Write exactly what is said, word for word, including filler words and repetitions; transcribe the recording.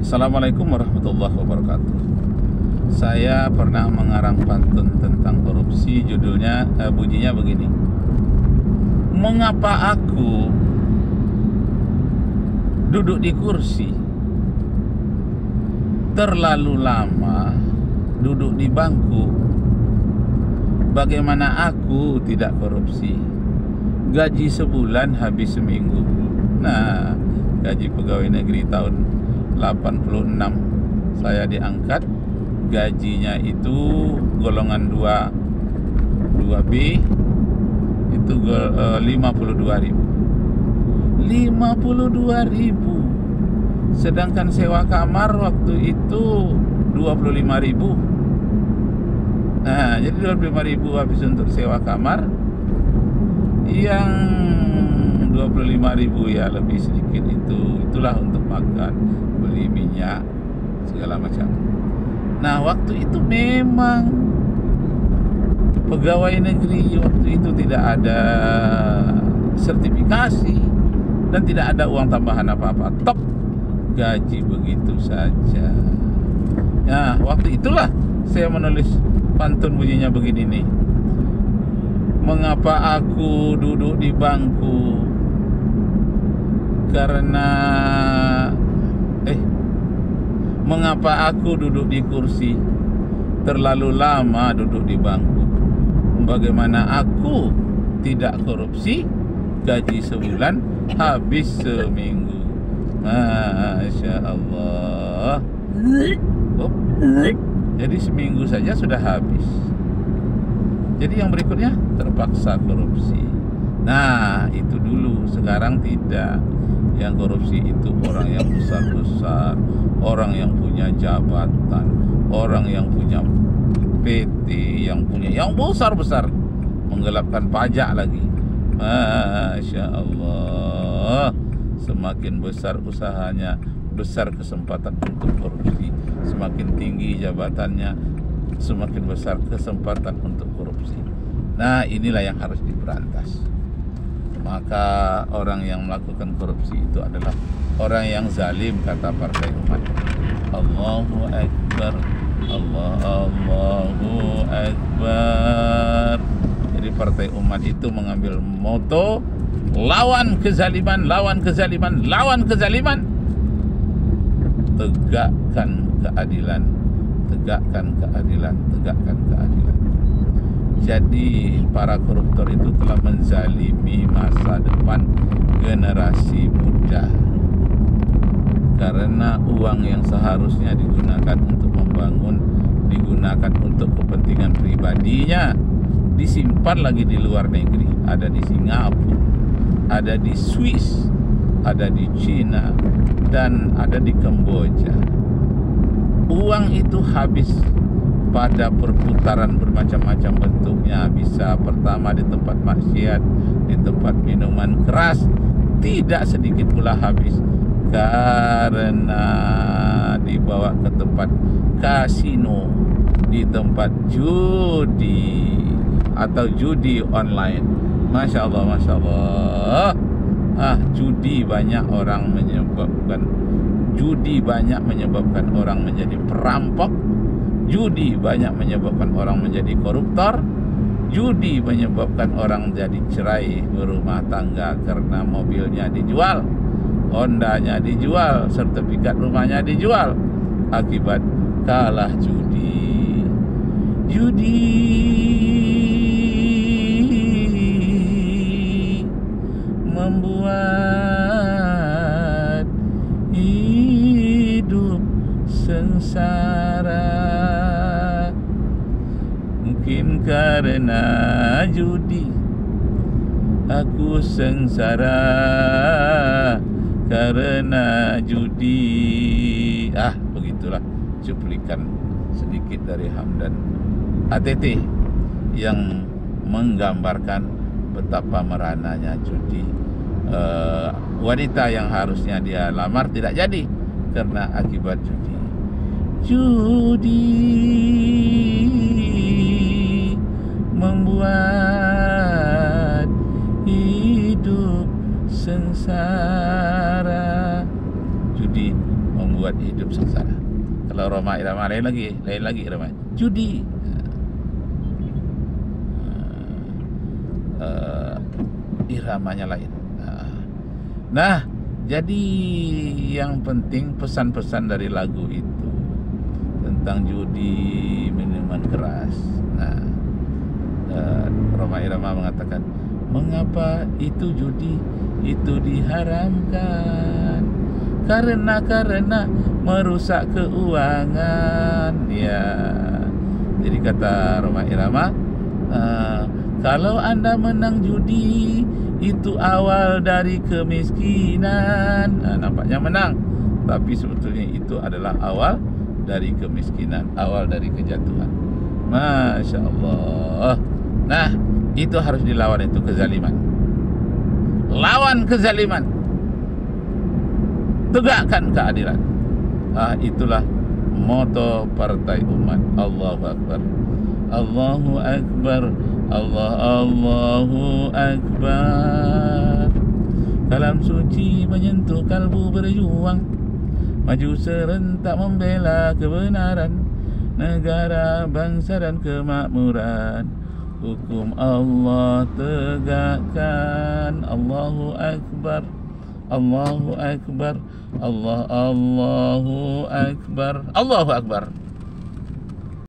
Assalamualaikum warahmatullahi wabarakatuh. Saya pernah mengarang pantun tentang korupsi. Judulnya, eh, bunyinya begini: mengapa aku duduk di kursi, terlalu lama duduk di bangku? Bagaimana aku tidak korupsi? Gaji sebulan habis seminggu. Nah, gaji pegawai negeri tahun delapan puluh enam saya diangkat, gajinya itu golongan dua B itu lima puluh dua ribu lima puluh dua ribu, sedangkan sewa kamar waktu itu dua puluh lima ribu. Nah, jadi dua puluh lima ribu habis untuk sewa kamar, yang dua puluh lima ribu ya lebih sedikit itu itulah untuk makan, beli minyak, segala macam. Nah, waktu itu memang pegawai negeri waktu itu tidak ada sertifikasi dan tidak ada uang tambahan apa-apa, top gaji begitu saja. Nah, waktu itulah saya menulis pantun, bunyinya begini nih: mengapa aku duduk di bangku? Karena Eh Mengapa aku duduk di kursi, terlalu lama duduk di bangku? Bagaimana aku tidak korupsi? Gaji sebulan habis seminggu. Masya Allah. Oh, jadi seminggu saja sudah habis. Jadi yang berikutnya terpaksa korupsi. Nah, itu dulu, sekarang tidak. Yang korupsi itu orang yang besar-besar, orang yang punya jabatan, orang yang punya P T, yang punya yang besar-besar, menggelapkan pajak lagi. Masya Allah. Semakin besar usahanya, besar kesempatan untuk korupsi. Semakin tinggi jabatannya, semakin besar kesempatan untuk korupsi. Nah, inilah yang harus diberantas. Maka orang yang melakukan korupsi itu adalah orang yang zalim, kata Partai Umat. Allahu Akbar, Allah Allahu Akbar. Jadi Partai Umat itu mengambil moto lawan kezaliman, lawan kezaliman, lawan kezaliman. Tegakkan keadilan, tegakkan keadilan, tegakkan keadilan. Jadi para koruptor itu telah menzalimi masa depan generasi muda, karena uang yang seharusnya digunakan untuk membangun, digunakan untuk kepentingan pribadinya, disimpan lagi di luar negeri. Ada di Singapura, ada di Swiss, ada di Cina, dan ada di Kamboja. Uang itu habis pada perputaran bermacam-macam bentuknya. Bisa pertama di tempat maksiat, di tempat minuman keras, tidak sedikit pula habis karena dibawa ke tempat kasino, di tempat judi atau judi online. Masya Allah, Masya Allah. Ah, judi banyak orang menyebabkan judi banyak menyebabkan orang menjadi perampok. Judi banyak menyebabkan orang menjadi koruptor. Judi menyebabkan orang jadi cerai berumah tangga karena mobilnya dijual, Hondanya dijual, sertifikat rumahnya dijual akibat kalah judi. Judi membuat hidup sengsara. Mungkin karena judi aku sengsara, karena judi. Ah, begitulah cuplikan sedikit dari Hamdan A T T yang menggambarkan betapa merananya judi. Uh, wanita yang harusnya dia lamar tidak jadi karena akibat judi. Judi membuat hidup sengsara. Judi membuat hidup sengsara. Kalau Roma Irama lain lagi, lain lagi Irama judi. Uh, iramanya lain. Nah, jadi yang penting pesan-pesan dari lagu itu tentang judi, minuman keras. Nah, uh, Roma Irama mengatakan, mengapa itu judi itu diharamkan? Karena karena merusak keuangan. Ya, jadi kata Roma Irama, uh, kalau Anda menang judi itu awal dari kemiskinan. Nah, nampaknya menang, tapi sebetulnya itu adalah awal dari kemiskinan, awal dari kejatuhan. Masya Allah. Nah, itu harus dilawan, itu kezaliman. Lawan kezaliman, tegakkan keadilan. Ah, itulah moto Partai Umat. Allahu Akbar, Allahu Akbar, Allah, Allahu Akbar. Kalam suci menyentuh kalbu berjuang, maju serentak membela kebenaran, negara, bangsa dan kemakmuran. Hukum Allah tegakkan. Allahu Akbar, Allahu Akbar, Allah, Allahu Akbar, Allahu Akbar.